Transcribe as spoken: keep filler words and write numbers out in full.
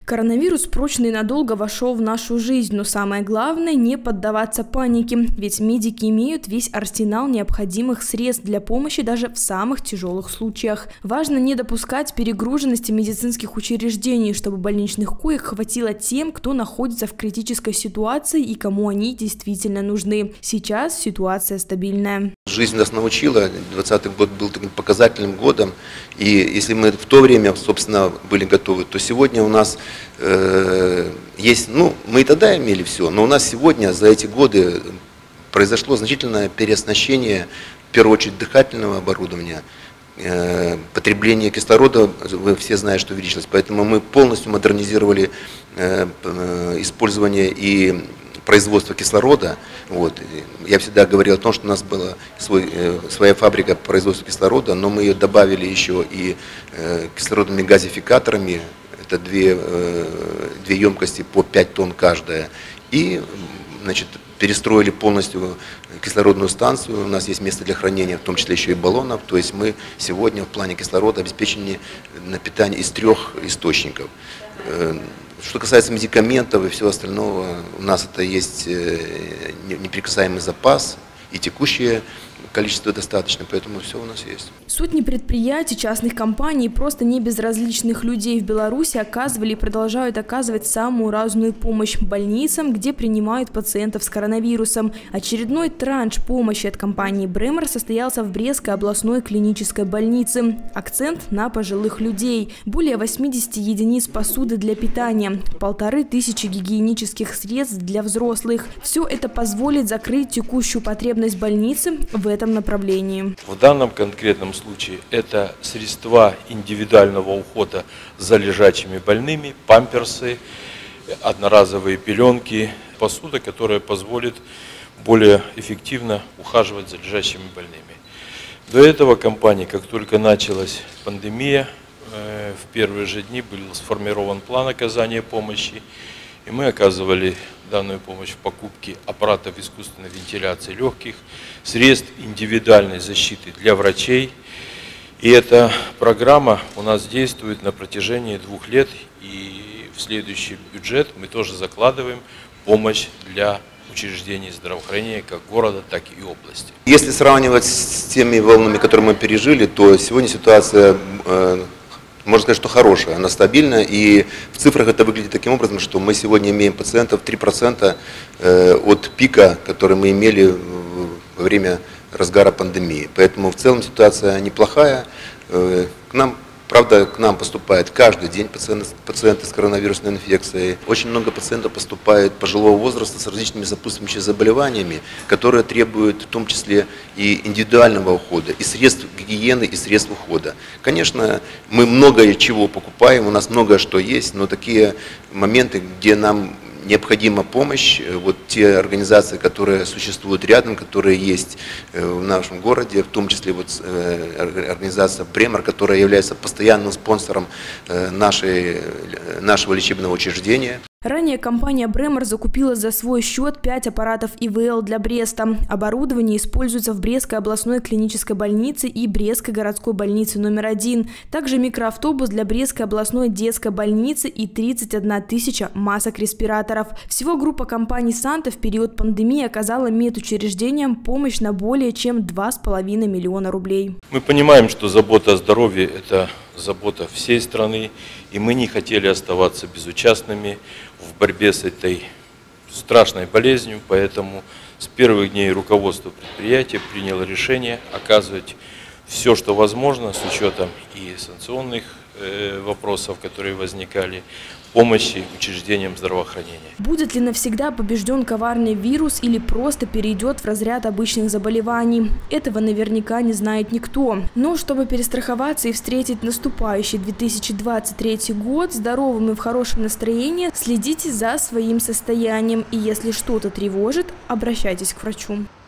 Коронавирус прочно и надолго вошел в нашу жизнь, но самое главное – не поддаваться панике, ведь медики имеют весь арсенал необходимых средств для помощи даже в самых тяжелых случаях. Важно не допускать перегруженности медицинских учреждений, чтобы больничных коек хватило тем, кто находится в критической ситуации и кому они действительно нужны. Сейчас ситуация стабильная. Жизнь нас научила, двадцатый год был таким показательным годом, и если мы в то время, собственно, были готовы, то сегодня у нас э, есть, ну, мы и тогда имели все, но у нас сегодня за эти годы произошло значительное переоснащение, в первую очередь, дыхательного оборудования. Э, потребление кислорода, вы все знаете, что увеличилось, поэтому мы полностью модернизировали э, э, использование и производство кислорода. Вот. Я всегда говорил о том, что у нас была свой, э, своя фабрика по производству кислорода, но мы ее добавили еще и э, кислородными газификаторами. Это две, э, две емкости по пять тонн каждая. И, значит, перестроили полностью кислородную станцию. У нас есть место для хранения, в том числе еще и баллонов. То есть мы сегодня в плане кислорода обеспечены на питание из трех источников. Что касается медикаментов и всего остального, у нас это есть неприкасаемый запас и текущее количество достаточно, поэтому все у нас есть. Сотни предприятий, частных компаний и просто не безразличных людей в Беларуси оказывали и продолжают оказывать самую разную помощь больницам, где принимают пациентов с коронавирусом. Очередной транш помощи от компании Бремер состоялся в Брестской областной клинической больнице. Акцент на пожилых людей. Более восьмидесяти единиц посуды для питания, полторы тысячи гигиенических средств для взрослых. Все это позволит закрыть текущую потребность больницы в этом направлении. В данном конкретном случае это средства индивидуального ухода за лежачими больными, памперсы, одноразовые пеленки, посуда, которая позволит более эффективно ухаживать за лежачими больными. До этого компания, как только началась пандемия, в первые же дни был сформирован план оказания помощи, и мы оказывали данную помощь в покупке аппаратов искусственной вентиляции легких, средств индивидуальной защиты для врачей. И эта программа у нас действует на протяжении двух лет, и в следующий бюджет мы тоже закладываем помощь для учреждений здравоохранения как города, так и области. Если сравнивать с теми волнами, которые мы пережили, то сегодня ситуация, можно сказать, что хорошая, она стабильная, и в цифрах это выглядит таким образом, что мы сегодня имеем пациентов три процента от пика, который мы имели во время разгара пандемии. Поэтому в целом ситуация неплохая. К нам, правда, к нам поступает каждый день пациенты, пациенты с коронавирусной инфекцией. Очень много пациентов поступает пожилого возраста с различными сопутствующими заболеваниями, которые требуют в том числе и индивидуального ухода, и средств гигиены, и средств ухода. Конечно, мы многое чего покупаем, у нас многое что есть, но такие моменты, где нам необходима помощь, вот те организации, которые существуют рядом, которые есть в нашем городе, в том числе вот организация Бремер, которая является постоянным спонсором нашей, нашего лечебного учреждения. Ранее компания Бремер закупила за свой счет пять аппаратов И В Л для Бреста. Оборудование используется в Брестской областной клинической больнице и Брестской городской больнице номер один. Также микроавтобус для Брестской областной детской больницы и тридцать одна тысяча масок респираторов. Всего группа компаний «Санта» в период пандемии оказала медучреждениям помощь на более чем два с половиной миллиона рублей. Мы понимаем, что забота о здоровье – это забота всей страны, и мы не хотели оставаться безучастными в борьбе с этой страшной болезнью, поэтому с первых дней руководство предприятия приняло решение оказывать все, что возможно, с учетом и санкционных э, вопросов, которые возникали, помощи учреждениям здравоохранения. Будет ли навсегда побежден коварный вирус или просто перейдет в разряд обычных заболеваний? Этого наверняка не знает никто. Но чтобы перестраховаться и встретить наступающий две тысячи двадцать третий год здоровым и в хорошем настроении, следите за своим состоянием. И если что-то тревожит, обращайтесь к врачу.